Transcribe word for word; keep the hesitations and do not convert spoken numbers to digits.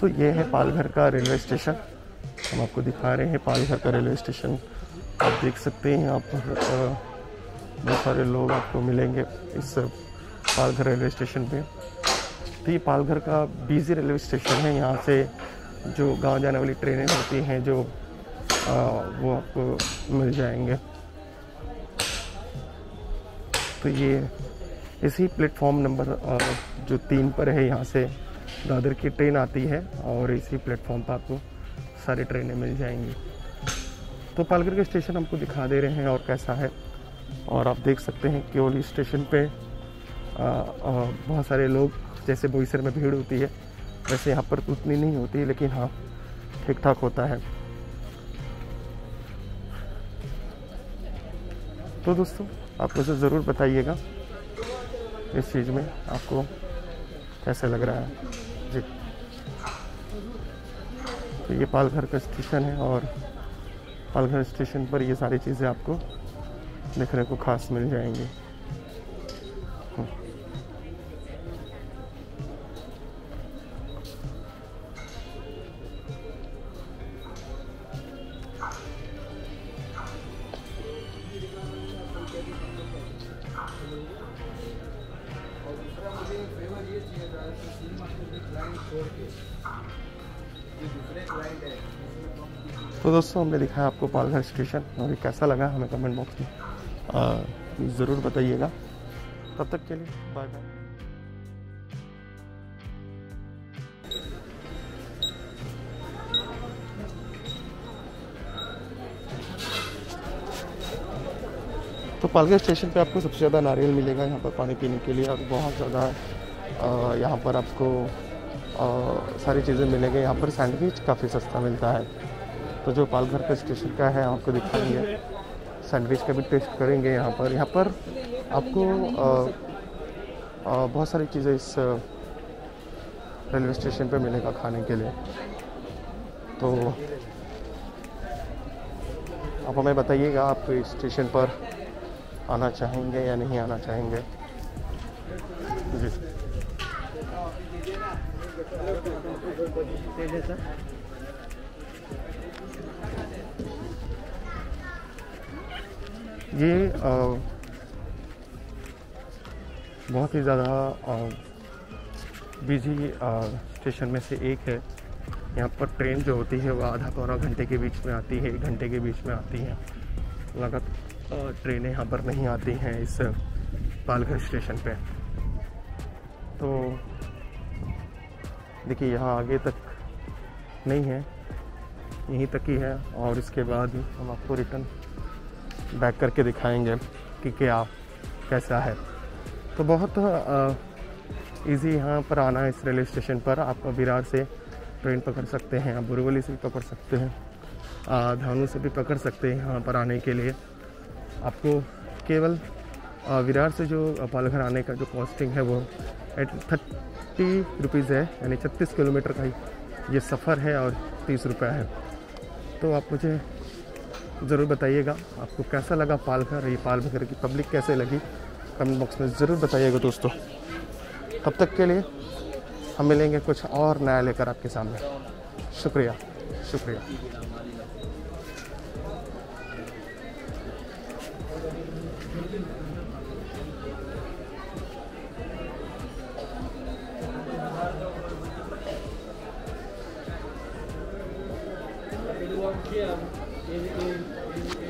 दोस्तों ये है पालघर का रेलवे स्टेशन, हम आपको दिखा रहे हैं पालघर का रेलवे स्टेशन। आप देख सकते हैं यहाँ पर बहुत सारे लोग आपको मिलेंगे इस पालघर रेलवे स्टेशन पे। तो ये पालघर का बिजी रेलवे स्टेशन है, यहाँ से जो गांव जाने वाली ट्रेनें होती हैं जो आ, वो आपको मिल जाएंगे। तो ये इसी प्लेटफॉर्म नंबर जो तीन पर है, यहाँ से दादर की ट्रेन आती है और इसी प्लेटफॉर्म पर आपको सारी ट्रेनें मिल जाएंगी। तो पालघर के स्टेशन हमको दिखा दे रहे हैं और कैसा है। और आप देख सकते हैं केवल इस स्टेशन पे आ, आ, बहुत सारे लोग, जैसे बोईसर में भीड़ होती है वैसे यहाँ पर उतनी नहीं होती है, लेकिन हाँ ठीक ठाक होता है। तो दोस्तों आप मुझे ज़रूर बताइएगा इस चीज़ में आपको कैसा लग रहा है जी। तो ये पालघर का स्टेशन है और पालघर स्टेशन पर ये सारी चीज़ें आपको देखने को खास मिल जाएंगी। तो दोस्तों हमने दिखाया आपको पालघर स्टेशन, और ये कैसा लगा हमें कमेंट बॉक्स में ज़रूर बताइएगा। तब तक के लिए बाय बाय। तो पालघर स्टेशन पे आपको सबसे ज़्यादा नारियल मिलेगा यहाँ पर पानी पीने के लिए, और बहुत ज़्यादा यहाँ पर आपको आ, सारी चीज़ें मिलेंगी। यहाँ पर सैंडविच काफ़ी सस्ता मिलता है। तो जो पालघर का स्टेशन का है आपको दिखाएंगे, सैंडविच का भी टेस्ट करेंगे। यहाँ पर यहाँ पर आपको आ, आ, बहुत सारी चीज़ें इस रेलवे स्टेशन पे मिलेगा खाने के लिए। तो आप हमें बताइएगा आप इस स्टेशन पर आना चाहेंगे या नहीं आना चाहेंगे जी। ये आ, बहुत ही ज़्यादा बिजी स्टेशन में से एक है। यहाँ पर ट्रेन जो होती है वो आधा पौना घंटे के बीच में आती है, एक घंटे के बीच में आती है। लगातार ट्रेनें यहाँ पर नहीं आती हैं इस पालघर स्टेशन पे। तो देखिए यहाँ आगे तक नहीं है, यहीं तक ही है, और इसके बाद हम आपको रिटर्न बैक करके दिखाएंगे कि क्या कैसा है। तो बहुत इजी यहाँ पर आना है इस रेलवे स्टेशन पर। आप विरार से ट्रेन पकड़ सकते हैं, आप बोरीवली से भी पकड़ सकते हैं, धानु से भी पकड़ सकते हैं। यहाँ पर आने के लिए आपको केवल विरार से जो पालघर आने का जो कॉस्टिंग है वो एट थर्टी रुपीज़ है, यानी छत्तीस किलोमीटर का ये सफ़र है और तीस रुपये है। तो आप मुझे ज़रूर बताइएगा आपको कैसा लगा पालघर, ये पालघर की पब्लिक कैसे लगी, कमेंट बॉक्स में ज़रूर बताइएगा दोस्तों। तब तक के लिए हम मिलेंगे कुछ और नया लेकर आपके सामने। शुक्रिया शुक्रिया। Yeah,